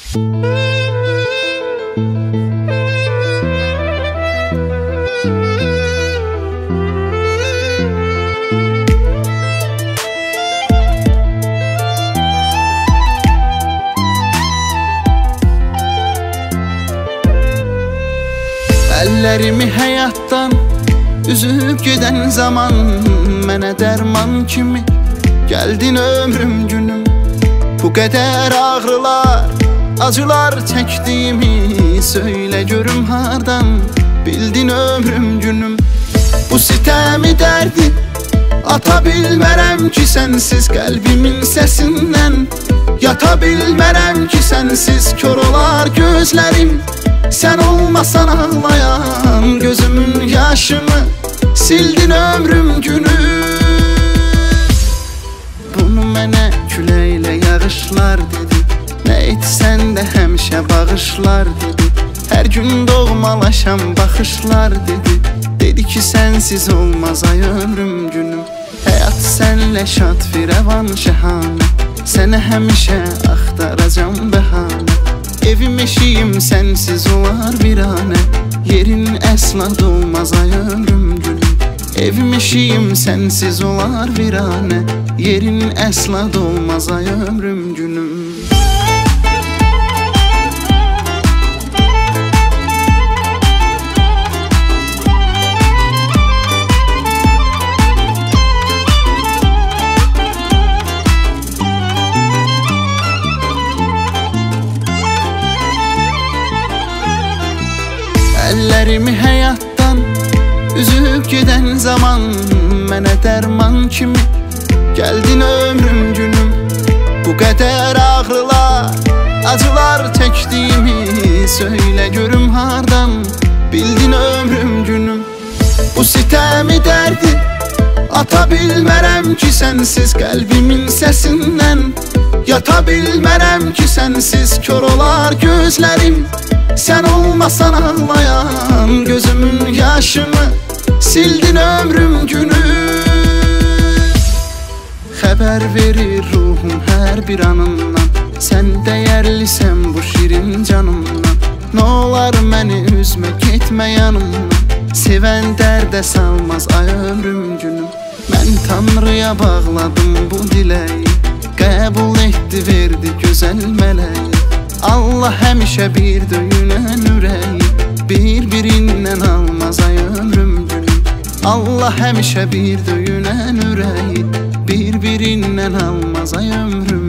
Əllərimi həyatdan üzüb gedən zaman mənə dərman kimi gəldin ömrüm günüm. Bu qədər ağrılar, acılar çəkdiyimi söylə görüm hardan bildin ömrüm günüm. Bu sitəmi dərdi ata bilmərəm ki sənsiz, qəlbimin səsindən yata bilmərəm ki sənsiz. Kör olar gözlərim sən olmasan ağlayan, gözümün yaşını sildin ömrüm günü. Bunu mənə küləklə yağışlar dedi, nə etsən də həmişə bağışlar dedi. Hər gün doğmalaşam baxışlar dedi, dedi ki sənsiz olmaz ay ömrüm günüm. Həyat sənlə şad firəvan şəhanə, sənə həmişə axtaracam bəhanə. Evim eşiyim sənsiz olar viranə, yerin əsla dolmaz ay ömrüm günüm. Evim eşiyim sənsiz olar viranə, yerin əsla dolmaz ay ömrüm günüm. Əllərimi həyatdan üzüb gedən zaman mənə dərman kimi gəldin ömrüm günüm. Bu qədər ağrılar, acılar çəkdiyimi söylə görüm hardan bildin ömrüm günüm. Bu sitəmi dərdi ata bilmərəm ki sənsiz, qəlbimin səsindən yata bilmərəm ki sənsiz. Kör olar gözlərim sən olmasan ağlayan, gözümün yaşını sildin ömrüm günü. Xəbər verir ruhum hər bir anından, sən dəyərlisən bu şirin canımdan. Nə olar məni üzmə, getmə yanımdan, sevən dərdə salmaz ay ömrüm günüm. Mən Tanrıya bağladım bu diləyi, qəbul etdi verdi gözəl mələyi. Allah həmişə bir döyünən ürəyi bir-birindən almaz ay ömrüm günüm. Allah həmişə bir döyünən ürəyi bir-birindən almaz ay ömrüm